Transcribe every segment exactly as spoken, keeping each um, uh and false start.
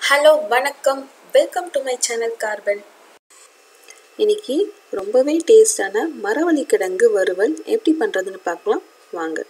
Hello வணக்கம், welcome to my channel Carbon. இன்னைக்கு ரொம்பவே டேஸ்டான மரவள்ளி கிழங்கு வறுவல் எப்படி பண்ணுறதுன்னு பார்க்கலாம் வாங்க.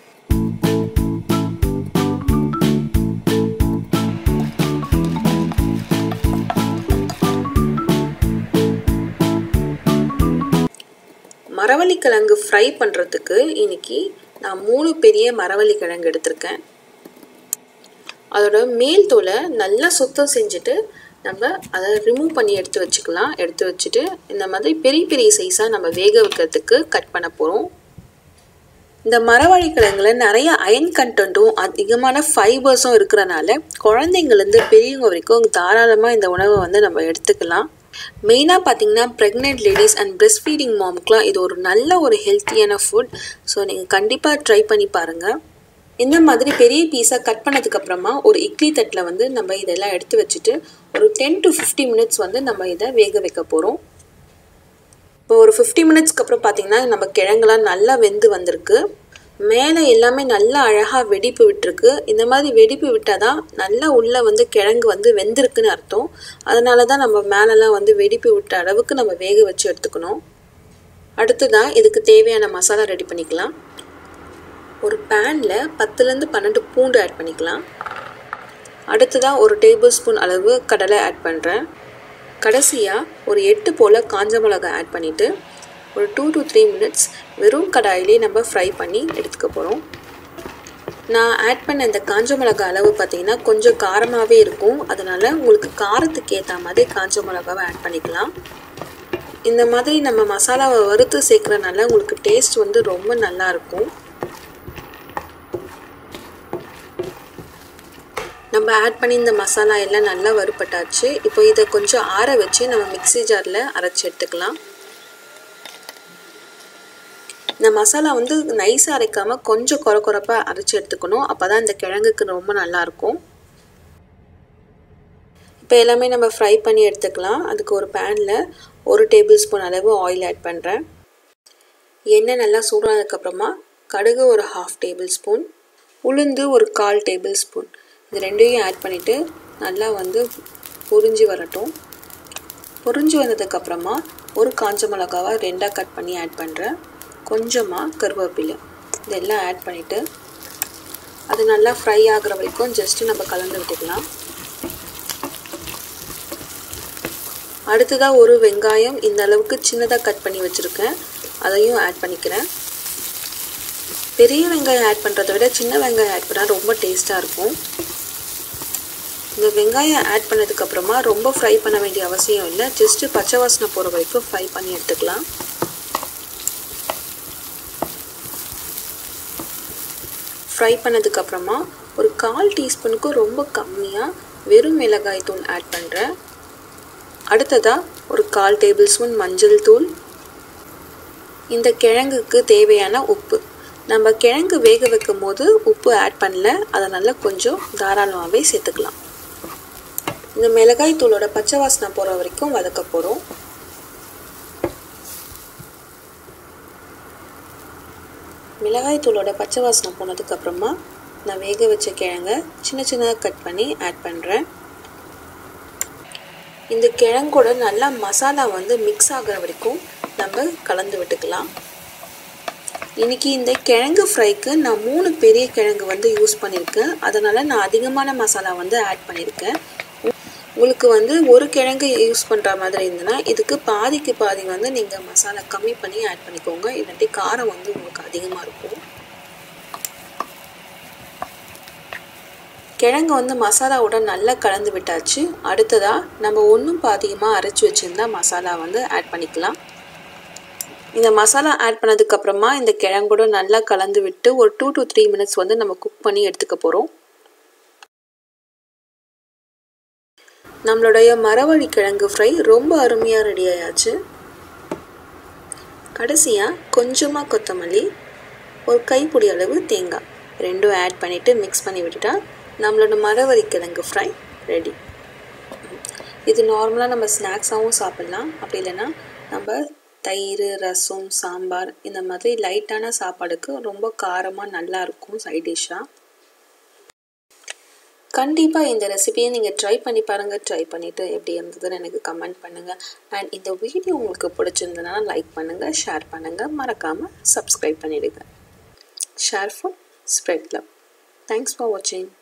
மரவள்ளி கிழங்கு ஃப்ரை பண்ணுறதுக்கு இன்னைக்கு நான் மூணு பெரிய மரவள்ளி கிழங்கு எடுத்திருக்கேன். அதோட மேல் தோலை நல்லா சுத்தம் செஞ்சுட்டு நம்ம அதை ரிமூவ் பண்ணி எடுத்து வச்சுக்கலாம். எடுத்து வச்சுட்டு இந்த மாதிரி பெரிய பெரிய சைஸாக நம்ம வேக வைக்கிறதுக்கு கட் பண்ண போகிறோம். இந்த மரவள்ளி கிழங்குல நிறைய அயன் கண்டென்ட்டும் அதிகமான ஃபைபர்ஸும் இருக்கிறனால குழந்தைங்கள்லேருந்து பெரியவங்க வரைக்கும் தாராளமாக இந்த உணவை வந்து நம்ம எடுத்துக்கலாம். மெயினாக பார்த்தீங்கன்னா pregnant ladies and breast feeding மாமுக்குலாம் இது ஒரு நல்ல ஒரு ஹெல்த்தியான ஃபுட். ஸோ நீங்கள் கண்டிப்பாக ட்ரை பண்ணி பாருங்கள். இந்த மாதிரி பெரிய பீஸாக கட் பண்ணதுக்கப்புறமா ஒரு இட்லி தட்டில் வந்து நம்ம இதெல்லாம் எடுத்து வச்சுட்டு ஒரு டென் டு ஃபிஃப்டி மினிட்ஸ் வந்து நம்ம இதை வேக வைக்க போகிறோம். இப்போ ஒரு ஃபிஃப்டி மினிட்ஸ்க்கு அப்புறம் பார்த்திங்கன்னா நம்ம கிழங்குலாம் நல்லா வெந்து வந்திருக்கு. மேலே எல்லாமே நல்லா அழகாக வெடிப்பு விட்டுருக்கு. இந்த மாதிரி வெடிப்பு விட்டால் தான் நல்லா உள்ளே வந்து கிழங்கு வந்து வெந்திருக்குன்னு அர்த்தம். அதனால தான் நம்ம மேலெலாம் வந்து வெடிப்பு விட்ட அளவுக்கு நம்ம வேக வச்சு எடுத்துக்கணும். அடுத்ததான் இதுக்கு தேவையான மசாலா ரெடி பண்ணிக்கலாம். ஒரு பேனில் பத்துலேருந்து பன்னெண்டு பூண்டு ஆட் பண்ணிக்கலாம். அடுத்ததாக ஒரு டேபிள் ஸ்பூன் அளவு கடலை ஆட் பண்ணுறேன். கடைசியாக ஒரு எட்டு போல் காஞ்ச மிளகாய் ஆட் பண்ணிவிட்டு ஒரு டூ டு த்ரீ மினிட்ஸ் வெறும் கடாயிலே நம்ம ஃப்ரை பண்ணி எடுத்துக்க போகிறோம். நான் ஆட் பண்ண இந்த காஞ்ச மிளகாய் அளவு பார்த்திங்கன்னா கொஞ்சம் காரமாகவே இருக்கும். அதனால் உங்களுக்கு காரத்துக்கு ஏற்ற மாதிரி காஞ்ச மிளகாவை ஆட் பண்ணிக்கலாம். இந்த மாதிரி நம்ம மசாலாவை வறுத்து சேர்க்குறதுனால உங்களுக்கு டேஸ்ட் வந்து ரொம்ப நல்லாயிருக்கும். நம்ம ஆட் பண்ணி இந்த மசாலா எல்லாம் நல்லா வறுப்பட்டாச்சு. இப்போ இதை கொஞ்சம் ஆற வச்சு நம்ம மிக்ஸி ஜாரில் அரைச்சி எடுத்துக்கலாம். இந்த மசாலா வந்து நைஸாக அரைக்காமல் கொஞ்சம் குறை குறைப்பாக அரைச்சி எடுத்துக்கணும். அப்போ தான் இந்த கிழங்குக்கு ரொம்ப நல்லாயிருக்கும். இப்போ எல்லாமே நம்ம ஃப்ரை பண்ணி எடுத்துக்கலாம். அதுக்கு ஒரு பேனில் ஒரு டேபிள் ஸ்பூன் அளவு ஆயில் ஆட் பண்ணுறேன். எண்ணெய் நல்லா சூடானதுக்கப்புறமா கடுகு ஒரு ஹாஃப் டேபிள் ஸ்பூன், உளுந்து ஒரு கால் டேபிள் ஸ்பூன், இது ரெண்டையும் ஆட் பண்ணிவிட்டு நல்லா வந்து பொரிஞ்சு வரட்டும். பொரிஞ்சு வந்ததுக்கப்புறமா ஒரு காஞ்ச மிளகாவை ரெண்டாக கட் பண்ணி ஆட் பண்ணுறேன். கொஞ்சமாக கருவேப்பிலை இதெல்லாம் ஆட் பண்ணிவிட்டு அது நல்லா ஃப்ரை ஆகிற வரைக்கும் ஜஸ்ட்டு நம்ம கலந்து விட்டுக்கலாம். அடுத்ததாக ஒரு வெங்காயம் இந்த அளவுக்கு சின்னதாக கட் பண்ணி வச்சுருக்கேன், அதையும் ஆட் பண்ணிக்கிறேன். பெரிய வெங்காயம் ஆட் பண்ணுறதை விட சின்ன வெங்காயம் ஆட் பண்ணால் ரொம்ப டேஸ்ட்டாக இருக்கும். இந்த வெங்காயம் ஆட் பண்ணதுக்கப்புறமா ரொம்ப ஃப்ரை பண்ண வேண்டிய அவசியம் இல்லை. ஜஸ்ட்டு பச்சை வாசனை போகிற வரைக்கும் ஃப்ரை பண்ணி எடுத்துக்கலாம். ஃப்ரை பண்ணதுக்கப்புறமா ஒரு கால் டீஸ்பூனுக்கு ரொம்ப கம்மியாக வெறும் மிளகாய் தூள் ஆட் பண்ணுறேன். அடுத்ததாக ஒரு கால் டேபிள் ஸ்பூன் மஞ்சள் தூள், இந்த கிழங்குக்கு தேவையான உப்பு. நம்ம கிழங்கு வேக வைக்கும் போது உப்பு ஆட் பண்ணல, அதனால் கொஞ்சம் தாராளமாகவே சேர்த்துக்கலாம். இந்த மிளகாய் தூளோட பச்சை வாசனை போகிற வரைக்கும் வதக்க போகிறோம். மிளகாய் தூளோட பச்சை வாசனை போனதுக்கப்புறமா நான் வேக வச்ச கிழங்கை சின்ன சின்னதாக கட் பண்ணி ஆட் பண்ணுறேன். இந்த கிழங்கோட நல்லா மசாலா வந்து மிக்ஸ் ஆகிற வரைக்கும் நம்ம கலந்து விட்டுக்கலாம். இன்றைக்கி இந்த கிழங்கு ஃப்ரைக்கு நான் மூணு பெரிய கிழங்கு வந்து யூஸ் பண்ணியிருக்கேன். அதனால் நான் அதிகமான மசாலா வந்து ஆட் பண்ணியிருக்கேன். உங்களுக்கு வந்து ஒரு கிழங்கு யூஸ் பண்ணுற மாதிரி இருந்ததுன்னா இதுக்கு பாதிக்கு பாதி வந்து நீங்கள் மசாலா கம்மி பண்ணி ஆட் பண்ணிக்கோங்க. இல்லாட்டி காரம் வந்து உங்களுக்கு அதிகமாக இருக்கும். கிழங்கு வந்து மசாலாவோட நல்லா கலந்து விட்டாச்சு. அடுத்ததாக நம்ம ஒன்றும் பாதிகமாக அரைச்சி வச்சுருந்தா மசாலா வந்து ஆட் பண்ணிக்கலாம். இந்த மசாலா ஆட் பண்ணதுக்கப்புறமா இந்த கிழங்கோட நல்லா கலந்து விட்டு ஒரு டூ டு த்ரீ மினிட்ஸ் வந்து நம்ம குக் பண்ணி எடுத்துக்க போகிறோம். நம்மளுடைய மரவள்ளி கிழங்கு ஃப்ரை ரொம்ப அருமையாக ரெடி ஆயாச்சு. கடைசியாக கொஞ்சமாக கொத்தமல்லி, ஒரு கைப்பிடி அளவு தேங்காய் ரெண்டும் ஆட் பண்ணிவிட்டு மிக்ஸ் பண்ணி விட்டுட்டா நம்மளோட மரவள்ளி கிழங்கு ஃப்ரை ரெடி. இது நார்மலாக நம்ம ஸ்நாக்ஸாகவும் சாப்பிட்லாம். அப்படி இல்லைன்னா நம்ம தயிர், ரசம், சாம்பார் இந்த மாதிரி லைட்டான சாப்பாடுக்கு ரொம்ப காரமாக நல்லாயிருக்கும் சைட் டிஷ்ஷாக. கண்டிப்பாக இந்த ரெசிபியை நீங்கள் ட்ரை பண்ணி பாருங்கள். ட்ரை பண்ணிவிட்டு எப்படி இருந்ததுன்னு எனக்கு கமெண்ட் பண்ணுங்கள். அண்ட் இந்த வீடியோ உங்களுக்கு பிடிச்சிருந்ததுன்னா லைக் பண்ணுங்கள், ஷேர் பண்ணுங்கள், மறக்காமல் சப்ஸ்கிரைப் பண்ணிவிடுங்க. Share food, spread love. Thanks for வாட்சிங்.